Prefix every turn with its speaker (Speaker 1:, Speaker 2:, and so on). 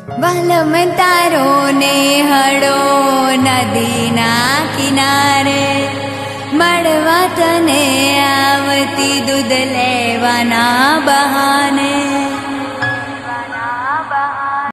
Speaker 1: વાલમ તારો ને હળો નદીના કિનારે, મળવા તને આવતી દૂધ લેવાના બહારે.